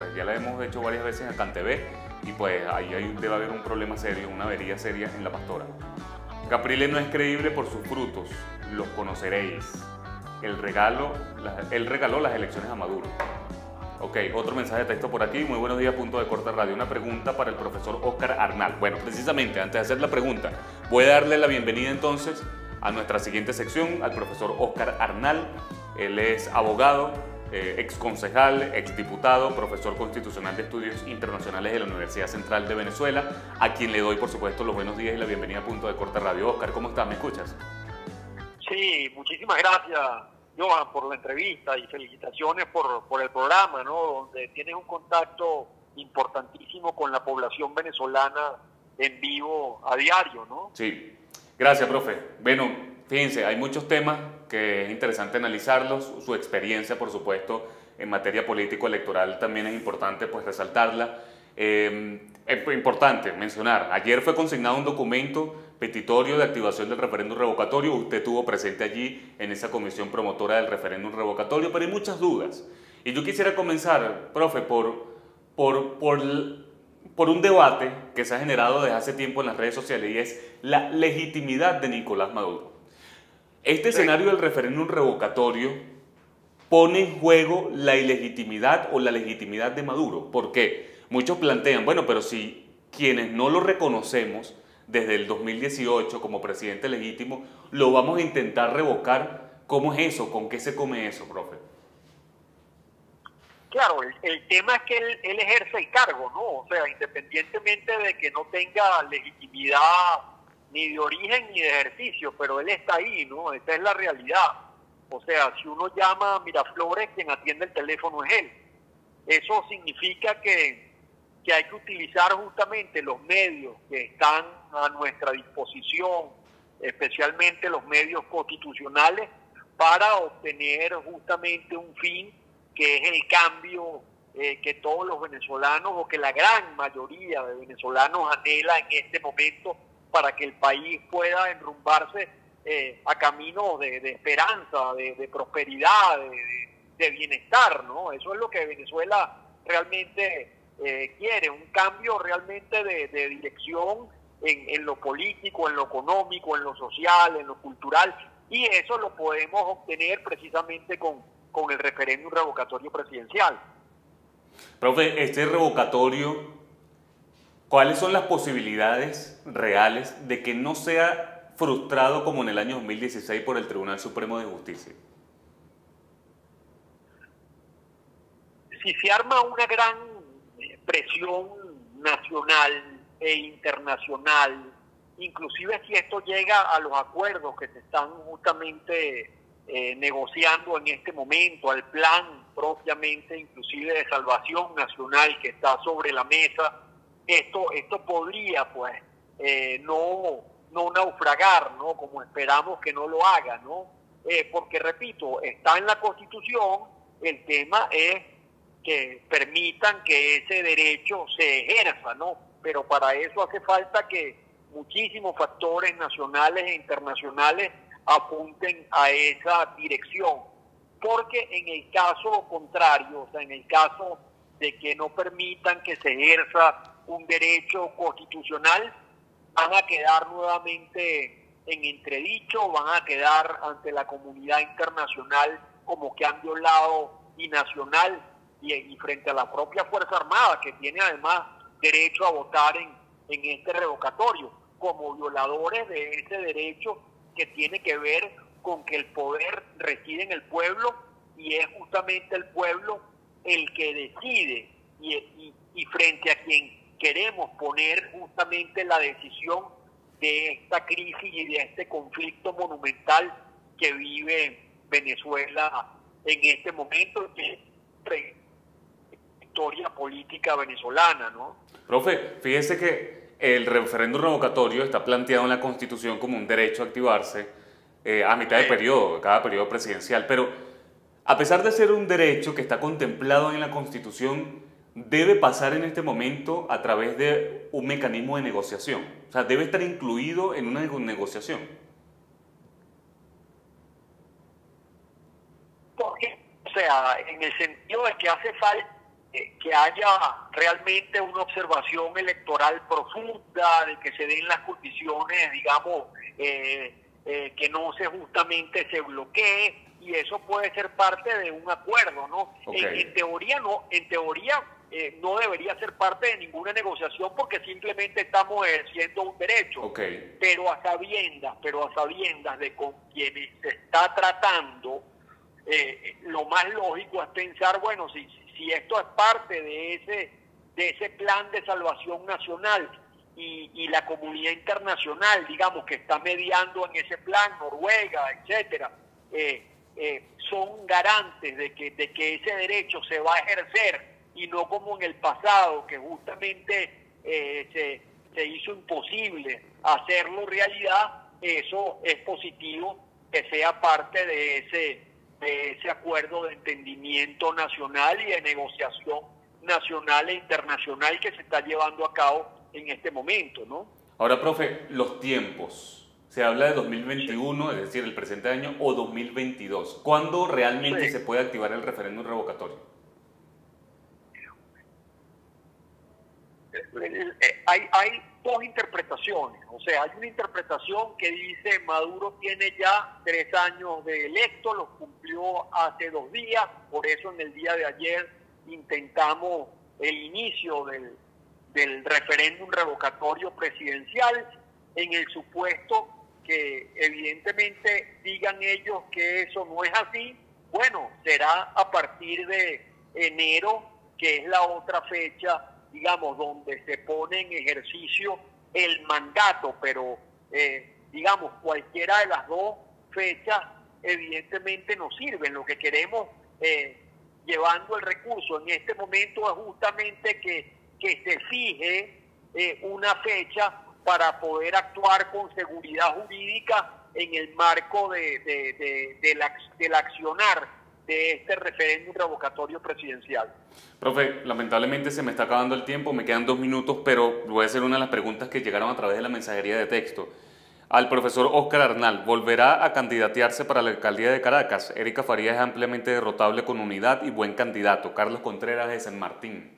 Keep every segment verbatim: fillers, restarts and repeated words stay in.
Ya la hemos hecho varias veces acá en T V y pues ahí hay- debe haber un problema serio, una avería seria en la pastora. Capriles no es creíble por sus frutos, los conoceréis. El regalo, la- él regaló las elecciones a Maduro. Ok, otro mensaje de texto por aquí. Muy buenos días, punto de corta radio. Una pregunta para el profesor Óscar Arnal. Bueno, precisamente antes de hacer la pregunta, voy a darle la bienvenida entonces a nuestra siguiente sección, al profesor Óscar Arnal. Él es abogado, eh, ex concejal, ex diputado, profesor constitucional de estudios internacionales de la Universidad Central de Venezuela, a quien le doy, por supuesto, los buenos días y la bienvenida a punto de corta radio. Óscar, ¿cómo estás? ¿Me escuchas? Sí, muchísimas gracias, Johan, por la entrevista y felicitaciones por, por el programa, ¿no? Donde tienes un contacto importantísimo con la población venezolana en vivo a diario, ¿no? Sí, gracias, profe. Bueno, fíjense, hay muchos temas que es interesante analizarlos. Su experiencia, por supuesto, en materia político-electoral también es importante pues resaltarla. Eh, es importante mencionar, ayer fue consignado un documento petitorio de activación del referéndum revocatorio. Usted estuvo presente allí en esa comisión promotora del referéndum revocatorio, pero hay muchas dudas. Y yo quisiera comenzar, profe, por, por, por por un debate que se ha generado desde hace tiempo en las redes sociales y es la legitimidad de Nicolás Maduro. Este Sí. escenario del referéndum revocatorio pone en juego la ilegitimidad o la legitimidad de Maduro. ¿Por qué? Muchos plantean, bueno, pero si quienes no lo reconocemos desde el dos mil dieciocho como presidente legítimo, lo vamos a intentar revocar, ¿cómo es eso? ¿Con qué se come eso, profe? Claro, el, el tema es que él, él ejerce el cargo, ¿no? O sea, independientemente de que no tenga legitimidad ni de origen ni de ejercicio, pero él está ahí, ¿no? Esa es la realidad. O sea, si uno llama a Miraflores, quien atiende el teléfono es él. Eso significa que, que hay que utilizar justamente los medios que están a nuestra disposición, especialmente los medios constitucionales, para obtener justamente un fin que es el cambio eh, que todos los venezolanos o que la gran mayoría de venezolanos anhela en este momento para que el país pueda enrumbarse eh, a caminos de, de esperanza, de, de prosperidad, de, de, de bienestar, ¿no? Eso es lo que Venezuela realmente eh, quiere, un cambio realmente de, de dirección en, en lo político, en lo económico, en lo social, en lo cultural, y eso lo podemos obtener precisamente con con el referéndum revocatorio presidencial. Profe, este revocatorio, ¿cuáles son las posibilidades reales de que no sea frustrado como en el año dos mil dieciséis por el Tribunal Supremo de Justicia? Si se arma una gran presión nacional e internacional, inclusive si esto llega a los acuerdos que se están justamente Eh, negociando en este momento, al plan propiamente inclusive de salvación nacional que está sobre la mesa, esto, esto podría pues eh, no, no naufragar, ¿no? Como esperamos que no lo haga, ¿no? Eh, porque repito, está en la Constitución, el tema es que permitan que ese derecho se ejerza, ¿no? Pero para eso hace falta que muchísimos factores nacionales e internacionales apunten a esa dirección, porque en el caso contrario, o sea, en el caso de que no permitan que se ejerza un derecho constitucional, van a quedar nuevamente en entredicho, van a quedar ante la comunidad internacional como que han violado binacional y, y frente a la propia Fuerza Armada, que tiene además derecho a votar en, en este revocatorio, como violadores de ese derecho que tiene que ver con que el poder reside en el pueblo y es justamente el pueblo el que decide y, y, y frente a quien queremos poner justamente la decisión de esta crisis y de este conflicto monumental que vive Venezuela en este momento, que es la historia política venezolana, ¿no? Profe, fíjese que el referéndum revocatorio está planteado en la Constitución como un derecho a activarse eh, a mitad de periodo, de cada periodo presidencial, pero a pesar de ser un derecho que está contemplado en la Constitución, debe pasar en este momento a través de un mecanismo de negociación, o sea, debe estar incluido en una negociación. Porque, o sea, en el sentido de que hace falta eh, que haya realmente una observación electoral profunda, de que se den las condiciones, digamos, eh, eh, que no se justamente se bloquee, y eso puede ser parte de un acuerdo, ¿no? Okay. En, en teoría no, en teoría eh, no debería ser parte de ninguna negociación porque simplemente estamos ejerciendo un derecho. Okay. Pero a sabiendas, pero a sabiendas de con quienes se está tratando, eh, lo más lógico es pensar, bueno, si, si esto es parte de ese, de ese plan de salvación nacional y, y la comunidad internacional, digamos, que está mediando en ese plan, Noruega, etcétera, eh, Eh, son garantes de que, de que ese derecho se va a ejercer y no como en el pasado, que justamente eh, se, se hizo imposible hacerlo realidad. Eso es positivo que sea parte de ese, de ese acuerdo de entendimiento nacional y de negociación nacional e internacional que se está llevando a cabo en este momento, ¿no? Ahora, profe, los tiempos. Se habla de dos mil veintiuno, sí. Es decir, el presente año, o dos mil veintidós. ¿Cuándo realmente sí. se puede activar el referéndum revocatorio? Hay, hay dos interpretaciones. O sea, hay una interpretación que dice Maduro tiene ya tres años de electo, los cumplió hace dos días, por eso en el día de ayer intentamos el inicio del, del referéndum revocatorio presidencial, en el supuesto que evidentemente digan ellos que eso no es así. Bueno, será a partir de enero, que es la otra fecha, digamos, donde se pone en ejercicio el mandato, pero eh, digamos, cualquiera de las dos fechas evidentemente nos sirven. Lo que queremos, eh, llevando el recurso en este momento, es justamente que, que se fije eh, una fecha para poder actuar con seguridad jurídica en el marco de, de, de, de la, del accionar de este referéndum revocatorio presidencial. Profe, lamentablemente se me está acabando el tiempo, me quedan dos minutos, pero voy a hacer una de las preguntas que llegaron a través de la mensajería de texto. Al profesor Óscar Arnal, ¿volverá a candidatearse para la alcaldía de Caracas? Erika Farías es ampliamente derrotable con unidad y buen candidato. Carlos Contreras de San Martín.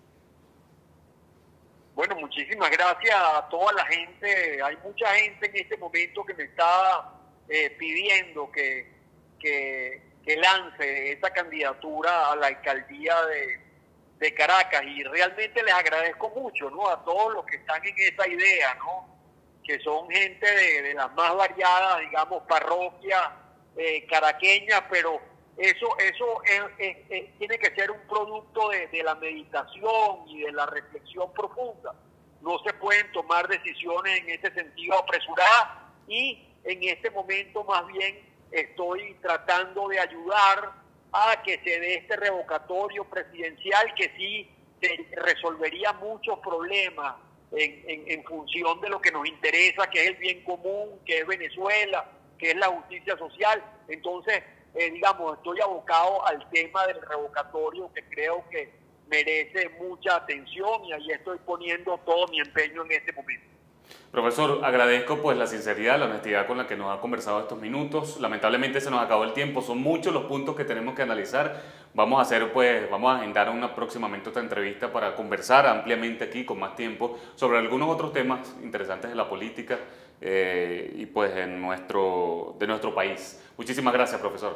Bueno, muchísimas gracias a toda la gente. Hay mucha gente en este momento que me está eh, pidiendo que, que, que lance esa candidatura a la alcaldía de, de Caracas, y realmente les agradezco mucho, ¿no?, a todos los que están en esa idea, ¿no?, que son gente de, de las más variadas, digamos, parroquias eh, caraqueñas, pero Eso, eso es, es, es, tiene que ser un producto de, de la meditación y de la reflexión profunda. No se pueden tomar decisiones en ese sentido apresuradas, y en este momento más bien estoy tratando de ayudar a que se dé este revocatorio presidencial, que sí se resolvería muchos problemas en, en, en función de lo que nos interesa, que es el bien común, que es Venezuela, que es la justicia social. Entonces, Eh, digamos, estoy abocado al tema del revocatorio, que creo que merece mucha atención, y ahí estoy poniendo todo mi empeño en este momento. Profesor, agradezco pues la sinceridad, la honestidad con la que nos ha conversado estos minutos. Lamentablemente se nos acabó el tiempo, son muchos los puntos que tenemos que analizar. Vamos a hacer pues, vamos a agendar una próximamente otra entrevista para conversar ampliamente aquí con más tiempo sobre algunos otros temas interesantes de la política eh, y pues en nuestro, de nuestro país. Muchísimas gracias, profesor.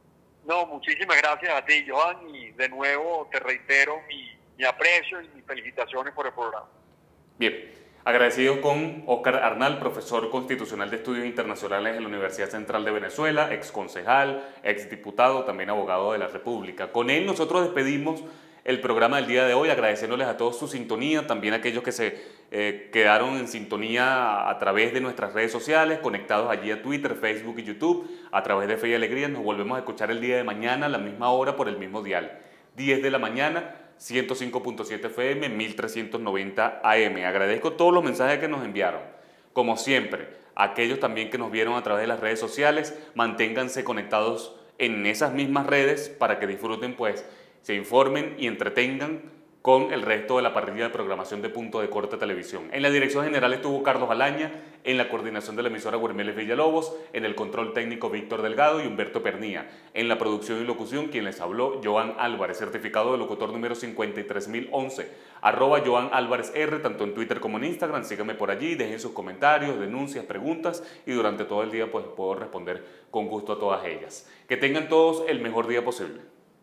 No, muchísimas gracias a ti, Joan, y de nuevo te reitero mi, mi aprecio y mis felicitaciones por el programa. Bien, agradecido con Óscar Arnal, profesor constitucional de Estudios Internacionales en la Universidad Central de Venezuela, ex concejal, ex diputado, también abogado de la República. Con él nosotros despedimos el programa del día de hoy, agradeciéndoles a todos su sintonía, también a aquellos que se eh, quedaron en sintonía a, a través de nuestras redes sociales, conectados allí a Twitter, Facebook y YouTube, a través de Fe y Alegría. Nos volvemos a escuchar el día de mañana a la misma hora por el mismo dial, diez de la mañana, ciento cinco punto siete F M, mil trescientos noventa A M. Agradezco todos los mensajes que nos enviaron. Como siempre, aquellos también que nos vieron a través de las redes sociales, manténganse conectados en esas mismas redes para que disfruten, pues, se informen y entretengan con el resto de la parrilla de programación de Punto de Corte Televisión. En la dirección general estuvo Carlos Alaña, en la coordinación de la emisora Guermeles Villalobos, en el control técnico Víctor Delgado y Humberto Pernía, en la producción y locución quien les habló Joan Álvarez, certificado de locutor número cincuenta y tres mil once, arroba Joan Álvarez R, tanto en Twitter como en Instagram. Síganme por allí, dejen sus comentarios, denuncias, preguntas y durante todo el día pues puedo responder con gusto a todas ellas. Que tengan todos el mejor día posible.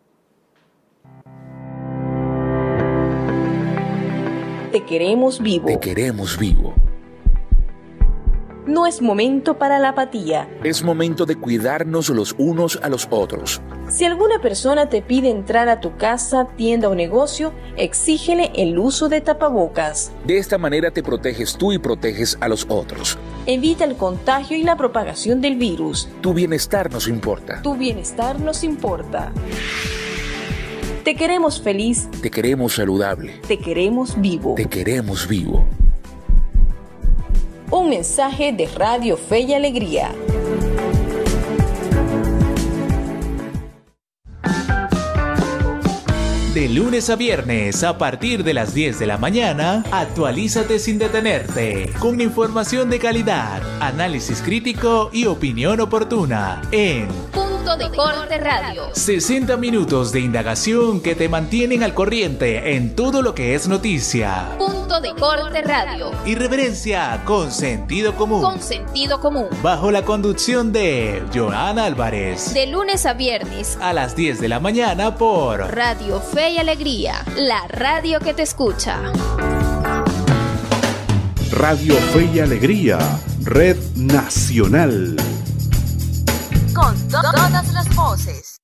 Te queremos vivo. Te queremos vivo. No es momento para la apatía. Es momento de cuidarnos los unos a los otros. Si alguna persona te pide entrar a tu casa, tienda o negocio, exígele el uso de tapabocas. De esta manera te proteges tú y proteges a los otros. Evita el contagio y la propagación del virus. Tu bienestar nos importa. Tu bienestar nos importa. Te queremos feliz. Te queremos saludable. Te queremos vivo. Te queremos vivo. Un mensaje de Radio Fe y Alegría. De lunes a viernes, a partir de las diez de la mañana, actualízate sin detenerte, con información de calidad, análisis crítico y opinión oportuna en Punto de Corte Radio. sesenta minutos de indagación que te mantienen al corriente en todo lo que es noticia. Punto de Corte Radio. Irreverencia con sentido común. Con sentido común. Bajo la conducción de Joan Álvarez. De lunes a viernes. A las diez de la mañana por Radio Fe y Alegría, la radio que te escucha. Radio Fe y Alegría, Red Nacional. Con to- todas las voces.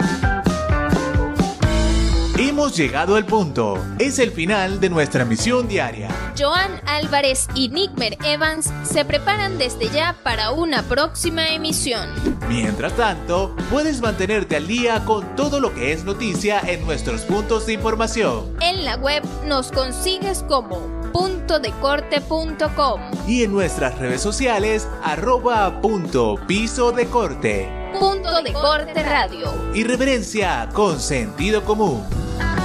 Hemos llegado al punto. Es el final de nuestra misión diaria. Joan Álvarez y Nickmer Evans se preparan desde ya para una próxima emisión. Mientras tanto, puedes mantenerte al día con todo lo que es noticia en nuestros puntos de información. En la web nos consigues como punto de corte punto com y en nuestras redes sociales arroba punto piso de corte. Punto de Corte Radio. Irreverencia con sentido común.